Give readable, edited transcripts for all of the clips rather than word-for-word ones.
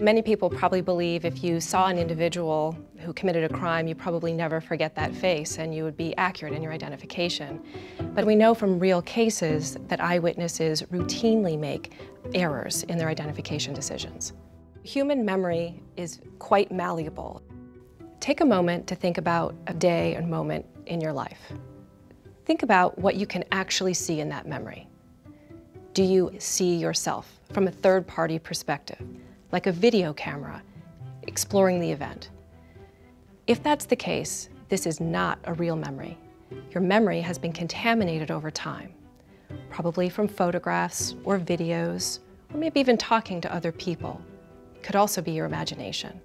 Many people probably believe if you saw an individual who committed a crime, you probably never forget that face and you would be accurate in your identification. But we know from real cases that eyewitnesses routinely make errors in their identification decisions. Human memory is quite malleable. Take a moment to think about a day and moment in your life. Think about what you can actually see in that memory. Do you see yourself from a third-party perspective, like a video camera, exploring the event? If that's the case, this is not a real memory. Your memory has been contaminated over time, probably from photographs or videos, or maybe even talking to other people. It could also be your imagination.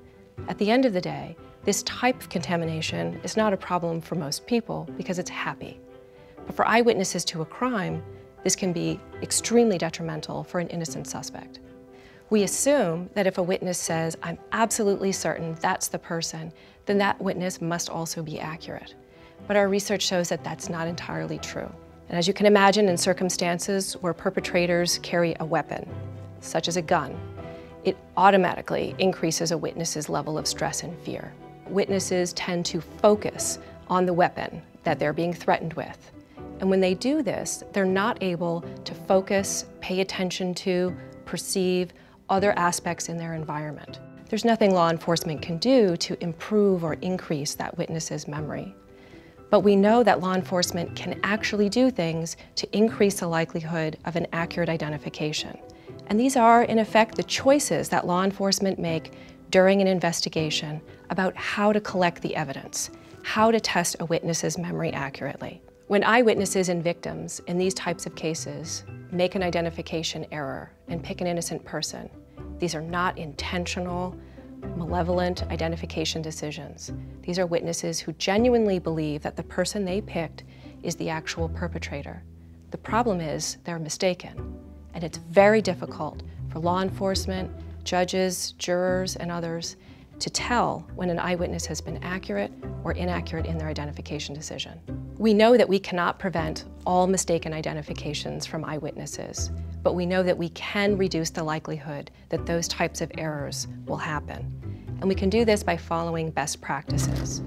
At the end of the day, this type of contamination is not a problem for most people because it's happy. But for eyewitnesses to a crime, this can be extremely detrimental for an innocent suspect. We assume that if a witness says, "I'm absolutely certain that's the person," then that witness must also be accurate. But our research shows that that's not entirely true. And as you can imagine, in circumstances where perpetrators carry a weapon, such as a gun, it automatically increases a witness's level of stress and fear. Witnesses tend to focus on the weapon that they're being threatened with. And when they do this, they're not able to focus, pay attention to, perceive other aspects in their environment. There's nothing law enforcement can do to improve or increase that witness's memory. But we know that law enforcement can actually do things to increase the likelihood of an accurate identification. And these are, in effect, the choices that law enforcement make during an investigation about how to collect the evidence, how to test a witness's memory accurately. When eyewitnesses and victims in these types of cases make an identification error and pick an innocent person, these are not intentional, malevolent identification decisions. These are witnesses who genuinely believe that the person they picked is the actual perpetrator. The problem is they're mistaken, and it's very difficult for law enforcement, judges, jurors, and others to tell when an eyewitness has been accurate or inaccurate in their identification decision. We know that we cannot prevent all mistaken identifications from eyewitnesses, but we know that we can reduce the likelihood that those types of errors will happen. And we can do this by following best practices.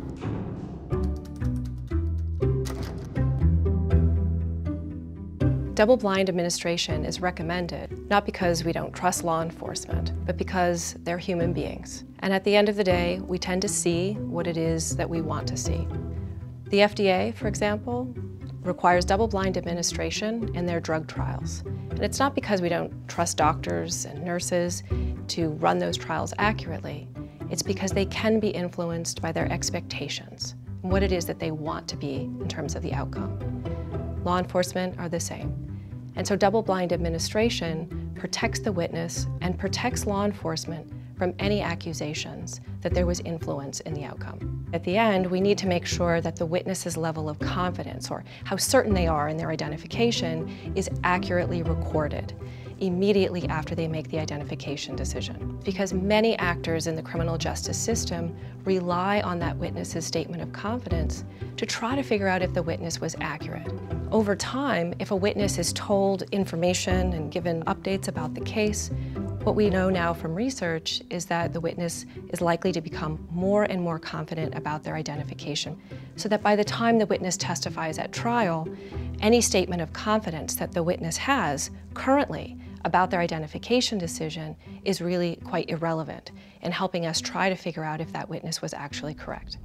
Double-blind administration is recommended, not because we don't trust law enforcement, but because they're human beings. And at the end of the day, we tend to see what it is that we want to see. The FDA, for example, requires double-blind administration in their drug trials. And it's not because we don't trust doctors and nurses to run those trials accurately. It's because they can be influenced by their expectations and what it is that they want to be in terms of the outcome. Law enforcement are the same. And so double-blind administration protects the witness and protects law enforcement from any accusations that there was influence in the outcome. At the end, we need to make sure that the witness's level of confidence, or how certain they are in their identification, is accurately recorded immediately after they make the identification decision. Because many actors in the criminal justice system rely on that witness's statement of confidence to try to figure out if the witness was accurate. Over time, if a witness is told information and given updates about the case, what we know now from research is that the witness is likely to become more and more confident about their identification, so that by the time the witness testifies at trial, any statement of confidence that the witness has currently about their identification decision is really quite irrelevant in helping us try to figure out if that witness was actually correct.